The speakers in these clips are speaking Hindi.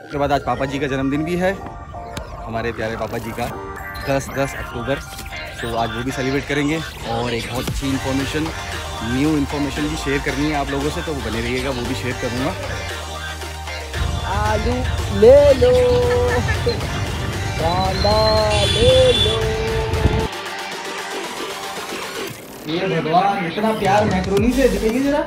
उसके बाद आज पापा जी का जन्मदिन भी है, हमारे प्यारे पापा जी का 10 अक्टूबर। तो आज वो भी सेलिब्रेट करेंगे और एक बहुत अच्छी इन्फॉर्मेशन, न्यू इन्फॉर्मेशन भी शेयर करनी है आप लोगों से, तो वो बने रहिएगा, वो भी शेयर करूँगा। आलू ले लो, कांदा ले लो। ये भगवान, इतना प्यार मैक्रोनी से दिखेगी जरा।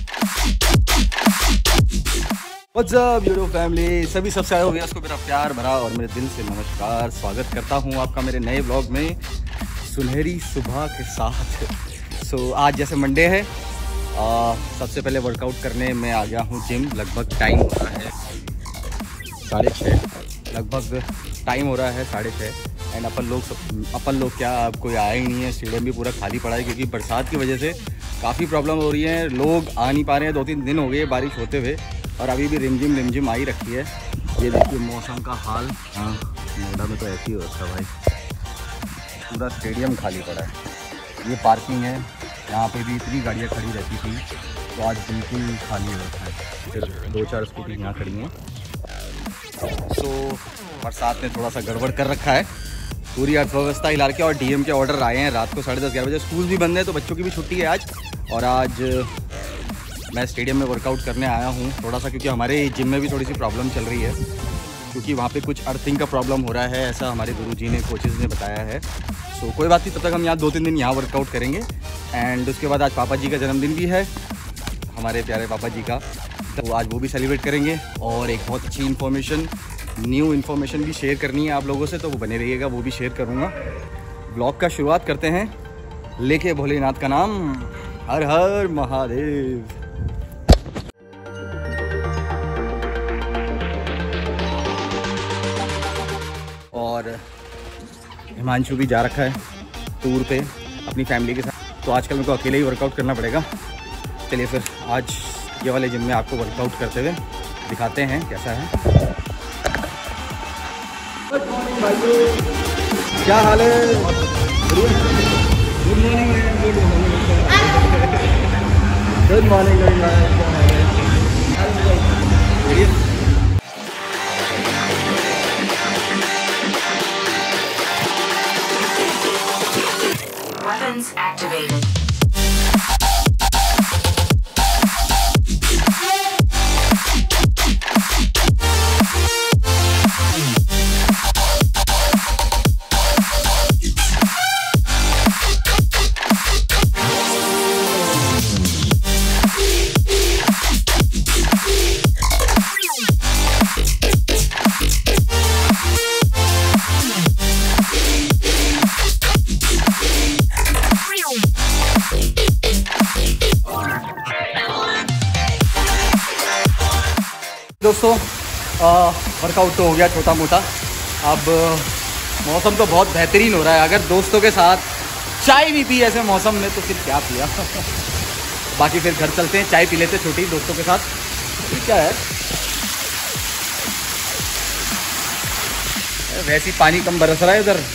व्हाट्स अप यूट्यूब फैमिली, सभी सब्सक्राइब हो गया, उसको मेरा प्यार भरा और मेरे दिल से नमस्कार। स्वागत करता हूँ आपका मेरे नए ब्लॉग में सुनहरी सुबह के साथ। सो आज जैसे मंडे है, सबसे पहले वर्कआउट करने में आ गया हूँ जिम। लगभग टाइम हो रहा है 6:30, लगभग टाइम हो रहा है 6:30। एंड अपन लोग क्या, अब कोई आया ही नहीं है, स्टेडियम भी पूरा खाली पड़ा है क्योंकि बरसात की वजह से काफ़ी प्रॉब्लम हो रही है, लोग आ नहीं पा रहे हैं। 2-3 दिन हो गए बारिश होते हुए और अभी भी रिमझिम आ ही रखी है। ये देखिए मौसम का हाल। हाँ, नोएडा में तो ऐसी हो रखा है भाई, पूरा स्टेडियम खाली पड़ा है। ये पार्किंग है, यहाँ पे भी इतनी गाड़ियाँ खड़ी रहती थी, तो आज बिल्कुल खाली हो रखा है। फिर 2-4 स्कूटी यहाँ खड़ी हैं। सो बरसात ने थोड़ा सा गड़बड़ कर रखा है पूरी अर्थव्यवस्था हिला के। और डीएम के ऑर्डर आए हैं रात को 10:30-11 बजे। स्कूल भी बंद है तो बच्चों की भी छुट्टी है आज। और आज मैं स्टेडियम में वर्कआउट करने आया हूँ थोड़ा सा, क्योंकि हमारे जिम में भी थोड़ी सी प्रॉब्लम चल रही है, क्योंकि वहाँ पे कुछ अर्थिंग का प्रॉब्लम हो रहा है, ऐसा हमारे गुरुजी ने, कोचेज़ ने बताया है। सो कोई बात नहीं, तब तक हम यहाँ 2-3 दिन यहाँ वर्कआउट करेंगे। एंड उसके बाद आज पापा जी का जन्मदिन भी है, हमारे प्यारे पापा जी का, तो आज वो भी सेलिब्रेट करेंगे और एक बहुत अच्छी इन्फॉर्मेशन, न्यू इन्फॉर्मेशन भी शेयर करनी है आप लोगों से, तो वो बने रहिएगा, वो भी शेयर करूँगा। ब्लॉग का शुरुआत करते हैं लेके भोलेनाथ का नाम, हर हर महादेव। और हिमांशु भी जा रखा है टूर पे अपनी फैमिली के साथ, तो आजकल मेरे को अकेले ही वर्कआउट करना पड़ेगा। चलिए फिर आज ये वाले जिम में आपको वर्कआउट करते हुए दिखाते हैं कैसा है। गुड मॉर्निंग भाइयों, क्या हाल है? Good morning Weapons activated. दोस्तों, वर्कआउट तो हो गया छोटा मोटा। अब मौसम तो बहुत बेहतरीन हो रहा है, अगर दोस्तों के साथ चाय भी पी ऐसे मौसम में तो फिर क्या पिया। बाकी फिर घर चलते हैं, चाय पी लेते छोटी दोस्तों के साथ। फिर क्या है, वैसे ही पानी कम बरस रहा है इधर।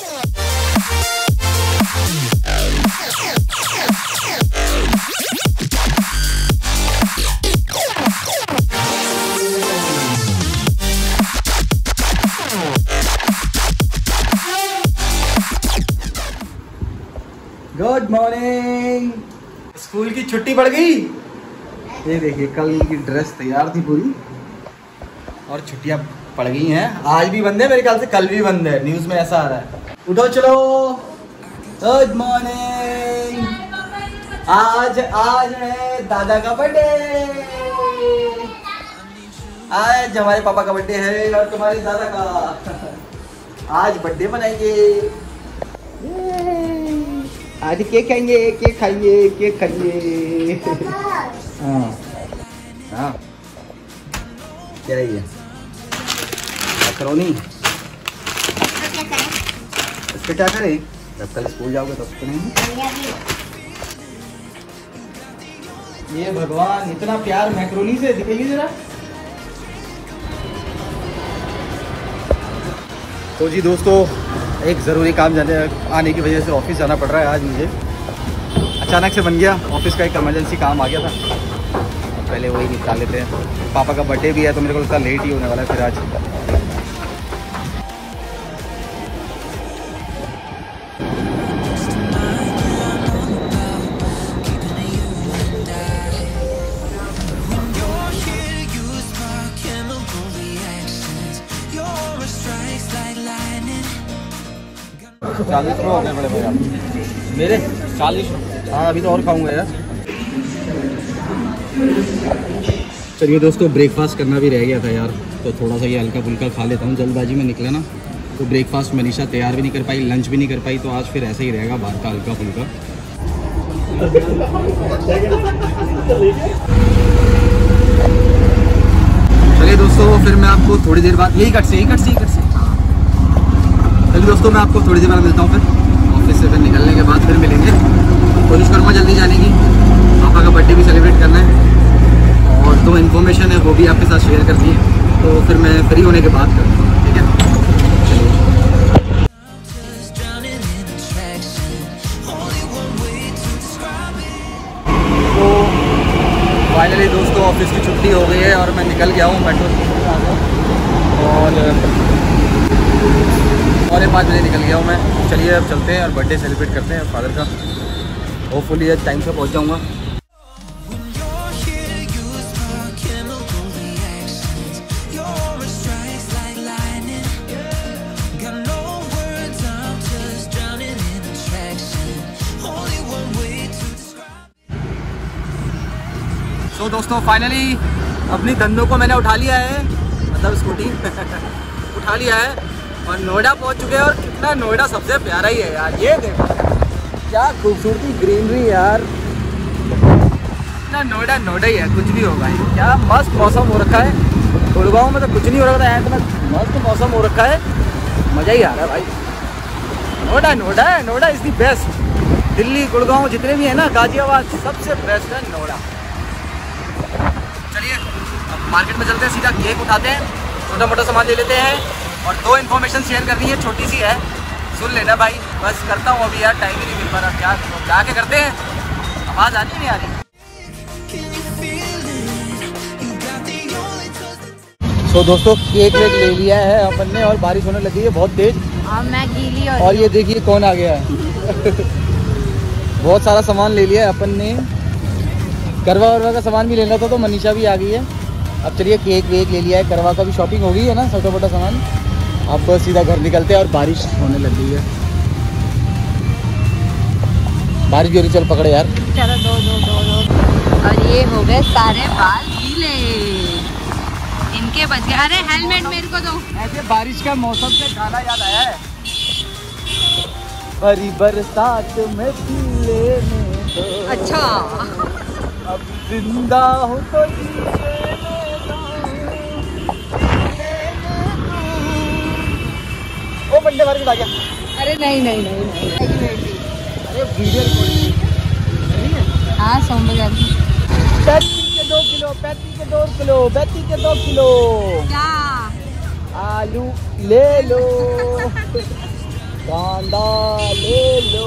Good morning. स्कूल की छुट्टी पड़ गई। ये देखिए कल की ड्रेस तैयार थी पूरी और छुट्टियां पड़ गई हैं। आज भी बंद है, मेरे ख्याल से कल भी बंद है, न्यूज़ में ऐसा आ रहा है। उठो चलो, गुड मॉर्निंग। आज है दादा का बर्थडे। आज हमारे पापा का बर्थडे है और तुम्हारे दादा का। आज बर्थडे मनाएंगे, आज केक खाएंगे, केक खाइए, केक खाइए। हाँ हाँ, क्या है ये? मैकरोनी। इसके क्या करें, जब कल स्कूल जाओगे तब तो नहीं। ये भगवान, इतना प्यार मैकरोनी से दिखेगी जरा। तो जी दोस्तों, एक ज़रूरी काम आने की वजह से ऑफिस जाना पड़ रहा है आज मुझे। अचानक से बन गया, ऑफिस का एक इमरजेंसी काम आ गया था। पहले वही निपटा लेते हैं। पापा का बर्थडे भी है तो मेरे को लगता है लेट ही होने वाला है फिर आज। ₹40 हो गए बड़े भैया मेरे 40। हाँ अभी तो और खाऊंगा यार। चलिए दोस्तों, ब्रेकफास्ट करना भी रह गया था यार, तो थोड़ा सा ये हल्का फुल्का खा लेता हूँ। जल्दबाजी में निकला ना तो ब्रेकफास्ट मनीषा तैयार भी नहीं कर पाई, लंच भी नहीं कर पाई, तो आज फिर ऐसा ही रहेगा बाहर का हल्का फुल्का। चलिए दोस्तों, फिर मैं आपको थोड़ी देर बाद यही कट से चलिए दोस्तों, मैं आपको थोड़ी देर बाद मिलता हूँ फिर ऑफिस से। फिर निकलने के बाद फिर मिलेंगे। कोशिश करूँगा जल्दी जाने की, पापा का बर्थडे भी सेलिब्रेट करना है और 2 इन्फॉर्मेशन है वो भी आपके साथ शेयर कर दी है, तो फिर मैं फ्री होने के बाद करता हूँ, ठीक है। चलिए तो फाइनली दोस्तों ऑफिस की छुट्टी हो गई है और मैं निकल गया हूँ मेट्रो स्टेशन से आगे और 5 बजे निकल गया हूँ मैं। चलिए अब चलते हैं और बर्थडे सेलिब्रेट करते हैं फादर का। होपफुली आज टाइम से पहुँच जाऊँगा। तो दोस्तों फाइनली अपनी धंधों को मैंने उठा लिया है, मतलब स्कूटी उठा लिया है और नोएडा पहुंच चुके हैं। और कितना नोएडा सबसे प्यारा ही है यार, ये देखो क्या खूबसूरती ग्रीनरी यार। इतना नोएडा ही है, कुछ भी होगा ये। क्या मस्त मौसम हो रखा है। गुड़गांव में तो कुछ नहीं हो रहा था, यहाँ इतना मस्त मौसम हो रखा है, मज़ा ही आ रहा है भाई। Noida is the best. Delhi Gurgaon जितने भी है ना, गाजियाबाद, सबसे बेस्ट है नोएडा। चलिए अब मार्केट में चलते हैं, सीधा केक उठाते हैं, छोटा मोटा सामान ले लेते हैं और 2 इन्फॉर्मेशन शेयर करनी है, छोटी सी है, सुन लेना भाई। बस करता हूँ अभी यार, टाइम ही नहीं मिल पा रहा। क्या जाके करते हैं, आवाज़ आती नहीं आ रही। तो दोस्तों केक वेक ले लिया है अपन ने और बारिश होने लगी है बहुत तेज मैं गीली और ये देखिए कौन आ गया है। बहुत सारा सामान ले लिया है अपन ने, करवा वरवा का सामान भी लेना था तो मनीषा भी आ गई है। अब चलिए केक वेक ले लिया है, करवा का भी शॉपिंग हो गई है ना, छोटा मोटा सामान। अब सीधा घर निकलते हैं और बारिश होने लग गई है। बारिश भी हो रही, चल पकड़े यार। चलो दो। और ये हो गए सारे बाल गीले, इनके बच गए। अरे हेलमेट मेरे को दो। ऐसे बारिश का मौसम से गाना याद आया है, बड़ी बरसात में पीले में दो। अच्छा अब जिंदा हो तो ओ बंदे मार के आ गया। अरे नहीं अरे वीडियो रिकॉर्डिंग हाँ सोम बाजार की 35 के 2 किलो 35 के 2 किलो क्या आलू ले लो कांदा ले लो।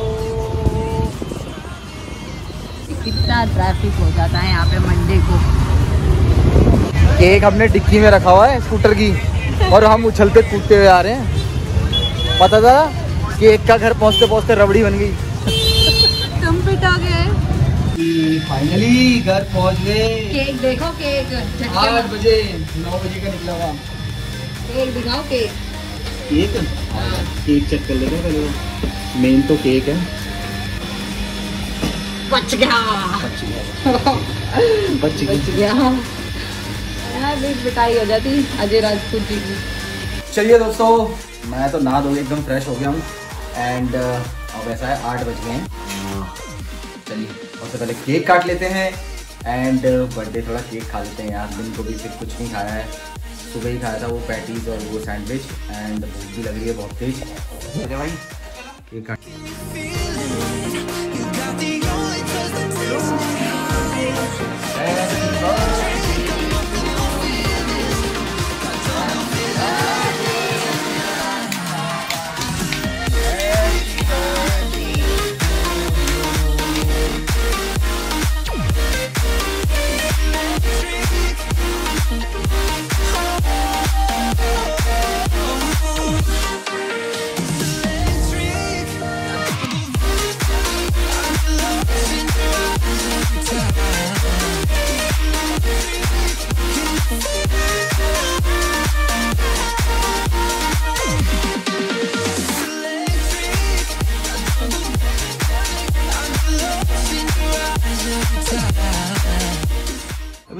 कितना ट्रैफिक हो जाता है यहाँ पे मंडे को। केक हमने डिक्की में रखा हुआ है स्कूटर की और हम उछलते कूदते हुए आ रहे हैं। पता था केक का घर पहुँचते पहुँचते रबड़ी बन गई। तुम पिटोगे। फाइनली घर पहुँच गए। केक देखो, केक 8 बजे 9 बजे का निकला हुआ। केक दिखाओ, केक केक चेक कर लेते हैं पहले। मेन तो केक है। बच गया पिटाई हो जाती अजय राजपूत जी की। चलिए दोस्तों मैं तो नहा धो के एकदम फ्रेश हो गया हूँ एंड अब ऐसा है 8 बज गए हैं। चलिए सबसे पहले केक काट लेते हैं एंड बर्थडे थोड़ा केक खा लेते हैं यार। दिन को भी फिर कुछ नहीं खाया है, सुबह ही खाया था वो पैटीज और वो सैंडविच एंड भूख भी लग रही है बहुत तेज। चलिए भाई केक काट।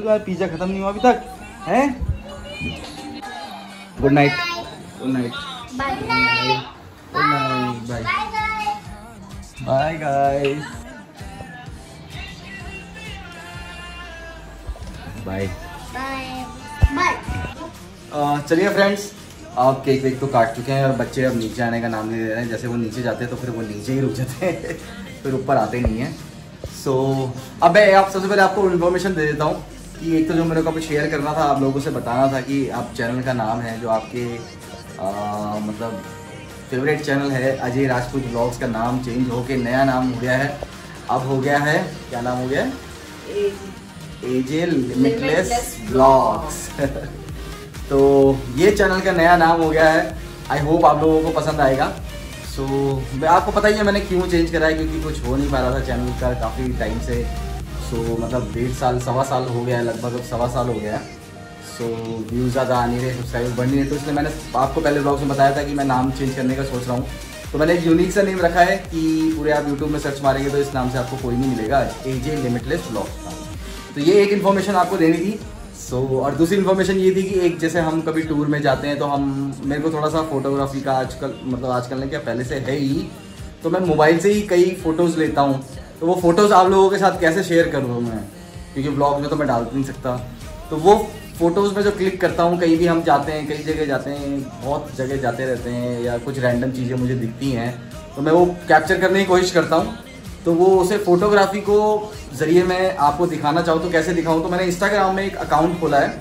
तुम्हारा पिज्जा खत्म नहीं हुआ अभी तक है? Good night. Good night. Good night. Bye bye guys. Bye. चलिए फ्रेंड्स, आप केक वेक तो काट चुके हैं और बच्चे अब नीचे आने का नाम नहीं ले रहे हैं। जैसे वो नीचे जाते हैं तो फिर वो नीचे ही रुक जाते हैं फिर ऊपर आते नहीं हैं। सो अब मैं आप सबसे पहले आपको इन्फॉर्मेशन दे देता हूँ कि एक तो जो मेरे को अभी शेयर करना था, आप लोगों से बताना था कि आप चैनल का नाम है जो आपके मतलब फेवरेट चैनल है अजय राजपूत ब्लॉग्स का नाम चेंज होके नया नाम हो गया है। अब हो गया है, क्या नाम हो गया है? एजे लिमिटलेस ब्लॉग्स तो ये चैनल का नया नाम हो गया है। आई होप आप लोगों को पसंद आएगा। सो आपको पता ही है मैंने क्यों चेंज करा है, क्योंकि कुछ हो नहीं पा रहा था चैनल का काफ़ी टाइम से। सो मतलब 1.5 साल 1.25 साल हो गया है, लगभग 1.25 साल हो गया है। सो व्यूज़ ज़्यादा आ नहीं रहे, सब्सक्राइबर बढ़ नहीं रहे, तो इसलिए मैंने आपको पहले ब्लॉग में बताया था कि मैं नाम चेंज करने का सोच रहा हूँ। तो मैंने एक यूनिक सा नेम रखा है कि पूरे आप यूट्यूब में सर्च मारेंगे तो इस नाम से आपको कोई नहीं मिलेगा, एजे लिमिटलेस ब्लॉग्स। तो ये एक इन्फॉर्मेशन आपको देनी थी। और दूसरी इन्फॉर्मेशन ये थी कि एक जैसे हम कभी टूर में जाते हैं तो हम मेरे को थोड़ा सा फोटोग्राफी का आजकल ने क्या पहले से है ही, तो मैं मोबाइल से ही कई फ़ोटोज़ लेता हूँ। तो वो फ़ोटोज़ आप लोगों के साथ कैसे शेयर करूँ मैं, क्योंकि ब्लॉग में तो मैं डाल नहीं सकता। तो वो फ़ोटोज़ में जो क्लिक करता हूँ, कहीं भी हम जाते हैं, कई जगह जाते हैं, बहुत जगह जाते रहते हैं, या कुछ रैंडम चीज़ें मुझे दिखती हैं तो मैं वो कैप्चर करने की कोशिश करता हूँ। तो वो उसे फोटोग्राफी को ज़रिए मैं आपको दिखाना चाहूँ तो कैसे दिखाऊँ, तो मैंने इंस्टाग्राम में एक अकाउंट खोला है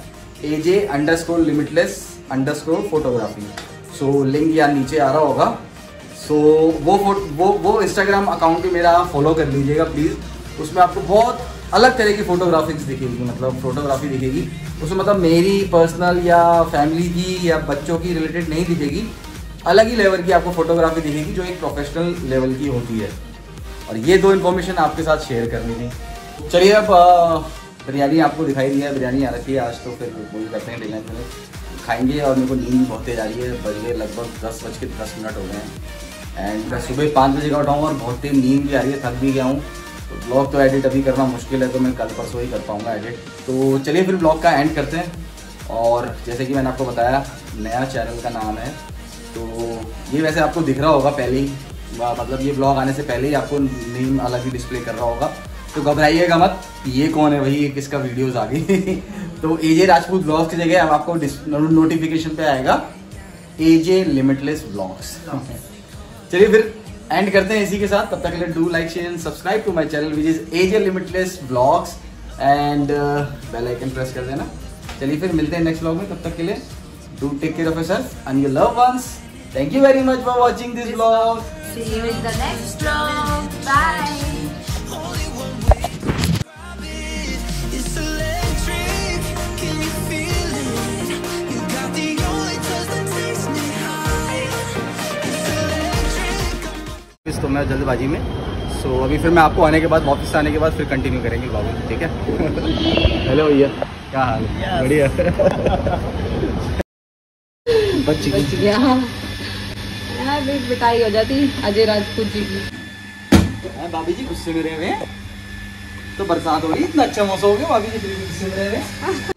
AJ_लिमिटलेस_फोटोग्राफी। सो लिंक यहाँ नीचे आ रहा होगा। सो वो इंस्टाग्राम अकाउंट भी मेरा फॉलो कर लीजिएगा प्लीज़। उसमें आपको बहुत अलग तरह की फोटोग्राफिक्स दिखेगी, मतलब फोटोग्राफी दिखेगी उसमें, मतलब मेरी पर्सनल या फैमिली की या बच्चों की रिलेटेड नहीं दिखेगी, अलग ही लेवल की आपको फोटोग्राफी दिखेगी जो एक प्रोफेशनल लेवल की होती है। और ये दो इन्फॉर्मेशन आपके साथ शेयर करनी थी। चलिए अब बिरयानी आपको दिखाई दी है, बिरयानी आ रखी है आज, तो फिर वही करते हैं डिनर में खाएंगे। और मेरे को नींद बहुत तेज आ रही है, बज गए लगभग 10:10 हो गए हैं एंड मैं सुबह 5 बजे का उठाऊँ और बहुत तेज नींद भी आ रही है, थक भी गया हूँ। तो ब्लॉग तो एडिट अभी करना मुश्किल है, तो मैं कल परसों ही कर पाऊँगा एडिट। तो चलिए फिर ब्लॉग का एंड करते हैं। और जैसे कि मैंने आपको बताया नया चैनल का नाम है, तो ये वैसे आपको दिख रहा होगा पहले ही, मतलब ये ब्लॉग आने से पहले ही आपको नेम अलग ही डिस्प्ले कर रहा होगा। तो घबराइएगा मत, ये कौन है भाई, ये किसका वीडियोस आ गई तो एजे राजपूत ब्लॉग्स की जगह अब आपको नोटिफिकेशन पे आएगा एजे लिमिटलेस ब्लॉग्स चलिए फिर एंड करते हैं इसी के साथ। तब तक के लिए do like share and subscribe to my channel which is AJ limitless blogs and bell icon press कर देना। चलिए फिर मिलते हैं नेक्स्ट ब्लॉग में, तब तक के लिए do take care of yourself and your loved ones. Thank you very much for watching this vlog. See you in the next vlog. Bye. तो मैं जल्दबाजी में, सो अभी फिर मैं आपको आने के बाद, वापस आने के बाद फिर कंटिन्यू करेंगे ब्लॉगिंग, ठीक है? हेलो भैया, क्या हाल है? बढ़िया बच गया बिटाई हो जाती अजय राजपूत जी की। भाभी जी गुस्से में रहे हुए, तो बरसात हो रही, इतना अच्छा मौसम हो गया, भाभी जी गुस्से में रहे हुए